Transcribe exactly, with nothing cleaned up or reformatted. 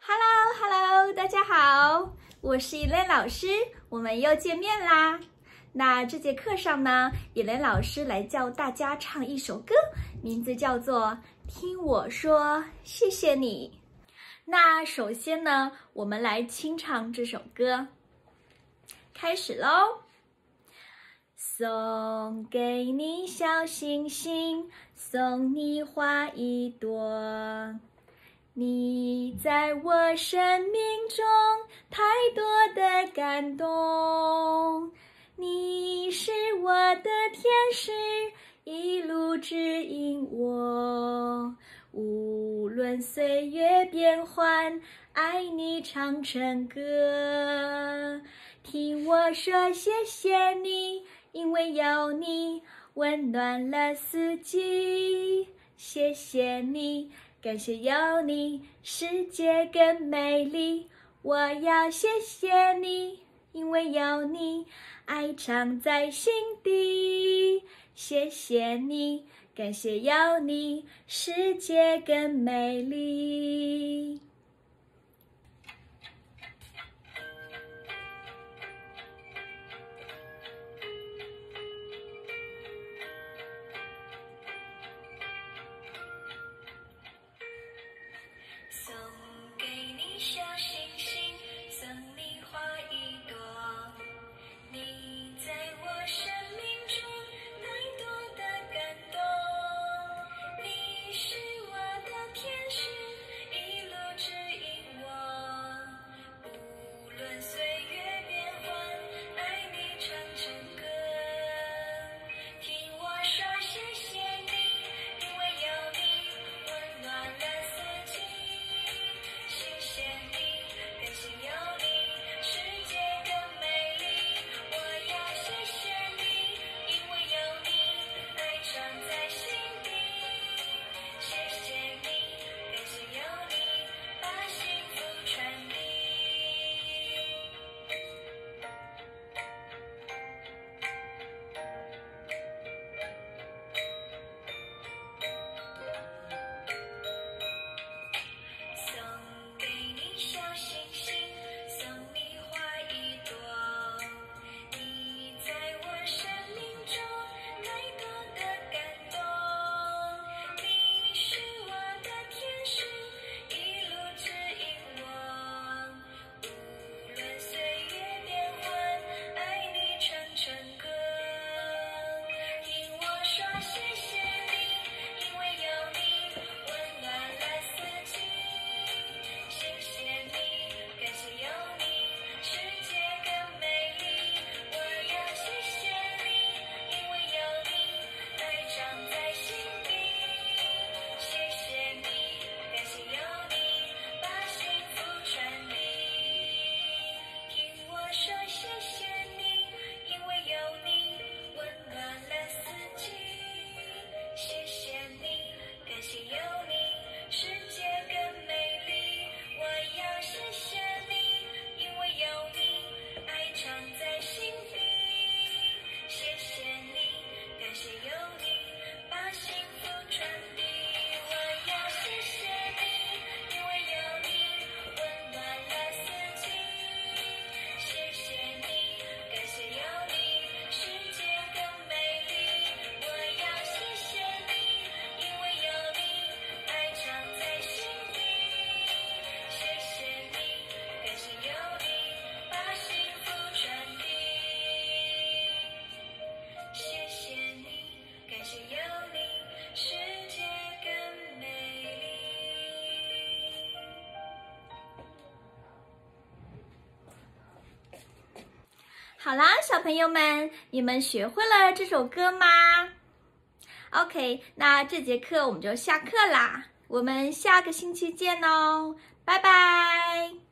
Hello Hello， 大家好，我是伊莲老师，我们又见面啦。那这节课上呢，伊莲老师来教大家唱一首歌，名字叫做《听我说谢谢你》。那首先呢，我们来清唱这首歌，开始喽。送给你小星星，送你花一朵。你在我生命中太多的感动，你是我的天使，一路指引我。无论岁月变换，爱你唱成歌。听我说谢谢你，因为有你温暖了四季。谢谢你，感谢有你，世界更美丽。我要谢谢你，因为有你，爱藏在心底。谢谢你，感谢有你，世界更美丽。送给你小星星，送你花一朵。你在我生命中太多的感动，你是我的天使，一路指引我。无论岁月变换，爱你唱成歌。听我说谢谢你，因为有你温暖了四季。谢谢你，感谢有你，世界更美丽。我要谢谢你，因为有你，爱藏在心底。谢谢你，感谢有你，把幸福传递。送给你小星星，送你花一朵。你在我生命中太多的感动，你是我的天使，一路指引我。无论岁月变换，爱你唱成歌。听我说谢谢你，因为有你温暖了四季。谢谢你，感谢有你，世界更美丽。我要谢谢你，因为有你，爱藏在心底。谢谢你，感谢有你，把幸福传递。听我说谢谢你，因为有你温暖了四季。谢谢你，感谢有你，世界更美丽。我要谢谢你，因为有你，爱藏在心底。谢谢你，感谢有你，把幸福传递。我要谢谢你，因为有你温暖了四季。谢谢你，感谢有你，世界更美丽。我要谢谢你，因为有你，爱藏在心底。谢谢你，感谢有你，把幸福传递。谢谢你，感谢有你，世界更美丽。好啦，小朋友们，你们学会了这首歌吗？ OK， 那这节课我们就下课啦，我们下个星期见哦，拜拜。